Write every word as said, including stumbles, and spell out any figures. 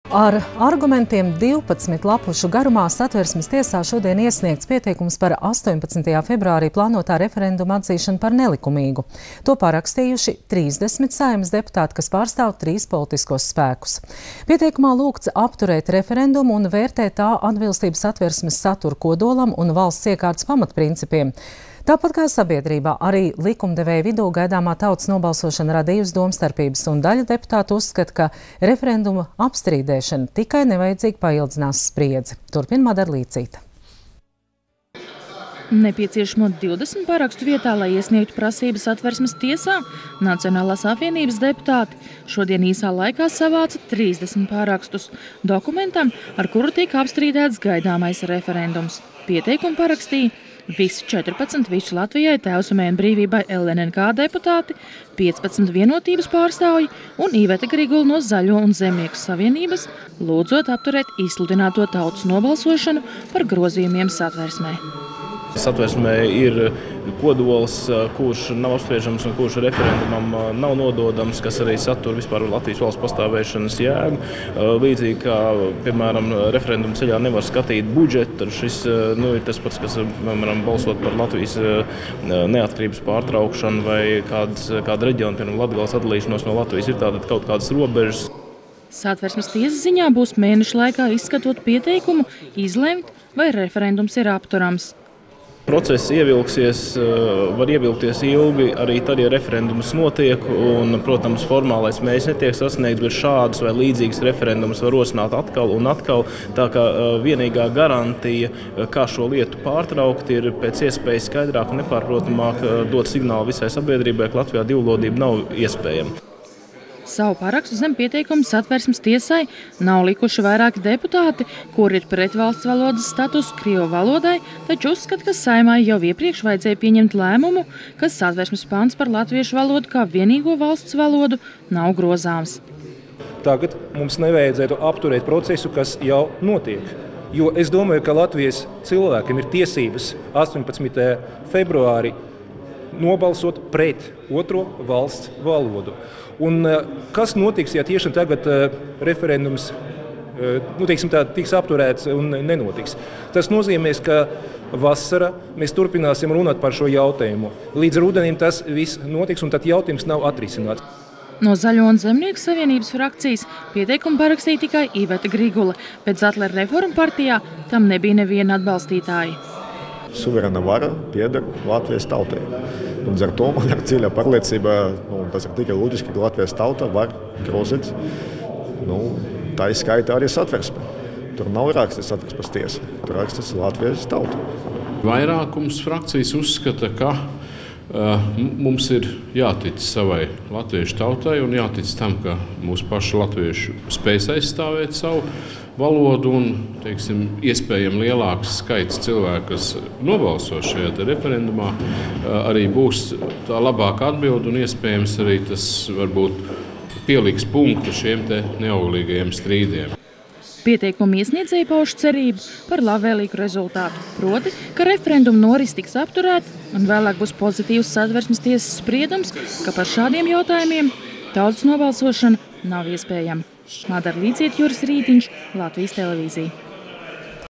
Ar argumentiem divpadsmit lapušu garumā Satversmes tiesā šodien iesniegts pieteikums par astoņpadsmitajā februārī plānotā referenduma atzīšanu par nelikumīgu. To parakstījuši trīsdesmit Saeimas deputāti, kas pārstāv trīs politiskos spēkus. Pieteikumā lūgts apturēt referendumu un vērtēt tā atbilstību Satversmes satura kodolam un valsts iekārtas pamatprincipiem. Tāpat kā sabiedrībā, arī likumdevēja vidū gaidāmā tautas nobalsošana radījusi domstarpības, un daļa deputātu uzskata, ka referenduma apstrīdēšana tikai nevajadzīgi paildzinās spriedzi. Turpin Madara Līcīta. Nepieciešamo divdesmit parakstu vietā, lai iesniegtu prasības Satversmes tiesā, Nacionālās apvienības deputāti šodien īsā laikā savāca trīsdesmit parakstus dokumentam, ar kuru tika apstrīdēts gaidāmais referendums. Pieteikumu parakstīja visi četrpadsmit Visu Latvijai, Tēvzemei un brīvībai L N N K deputāti, piecpadsmit Vienotības pārstāvji un Iveta Grigula no Zaļo un Zemnieku savienības, lūdzot apturēt izsludināto tautas nobalsošanu par grozījumiem Satversmē. Satversmē ir kodols, kurš nav apspriežams un kurš referendumam nav nododams, kas arī satur vispār Latvijas valsts pastāvēšanas jēgu. Līdzīgi kā, piemēram, referenduma ceļā nevar skatīt budžetu, tad šis nu, ir tas pats, kas, piemēram, balsot par Latvijas neatkarības pārtraukšanu vai kādas, kāda reģiona, piemēram, Latgales atdalīšanos no Latvijas, ir tātad kaut kādas robežas. Satversmes tiesas ziņā būs mēnešu laikā izskatot pieteikumu, izlemt, vai referendums ir apturams. Process ievilksies, var ievilkties ilgi, arī tad, ja referendums notiek, un, protams, formālais mērķis netiek sasniegts, bet šādus vai līdzīgas referendumus var rosināt atkal un atkal. Tā kā vienīgā garantija, kā šo lietu pārtraukt, ir pēc iespējas skaidrāk un nepārprotamāk dot signālu visai sabiedrībai, ka Latvijā divvalodība nav iespējama. Savu parakstu zem pieteikumu Satversmes tiesai nav likuši vairāki deputāti, kuri ir pret valsts valodas statusu krievu valodai, taču uzskata, ka Saeimai jau iepriekš vajadzēja pieņemt lēmumu, ka Satversmes pants par latviešu valodu kā vienīgo valsts valodu nav grozāms. Tagad mums nevajadzētu apturēt procesu, kas jau notiek. Jo es domāju, ka Latvijas cilvēkiem ir tiesības astoņpadsmitajā februārī nobalsot pret otro valsts valodu. Un kas notiks, ja tieši tagad referendums nu, teiksim tā, tiks apturēts un nenotiks? Tas nozīmēs, ka vasarā mēs turpināsim runāt par šo jautājumu. Līdz rudenim tas viss notiks, un tad jautājums nav atrisināts. No Zaļo un Zemnieku savienības frakcijas pieteikumu parakstīja tikai Iveta Grigula, bet Zatlera reformu partijā tam nebija neviena atbalstītāja. Suverēna vara pieder Latvijas tautai. Un ar to man ir dziļa pārliecība, nu, tas ir tikai loģiski, ka Latvijas tauta var grozīt, nu, tā izskaita arī Satversme. Tur nav rakstīts Satversmes tiesa, tur rakstīts Latvijas tauta. Vairākums frakcijas uzskata, ka uh, mums ir jātic savai latviešu tautai un jātic tam, ka mūsu paši latviešu spēs aizstāvēt savu valodu un, teiksim, iespējami lielāks skaits cilvēku, kas nobalso šajā referendumā, arī būs tā labāka atbilde un iespējams arī tas varbūt pieliks punktu šiem te neauglīgajiem strīdiem. Pieteikumu iesniedzēji pauž cerību par labvēlīgu rezultātu, proti, ka referenduma noris tiks apturēta un vēlāk būs pozitīvs Satversmes tiesas spriedums, ka par šādiem jautājumiem tautas nobalsošana nav iespējama. Madara Līcīta, Juris Rītiņš, Latvijas televīzija.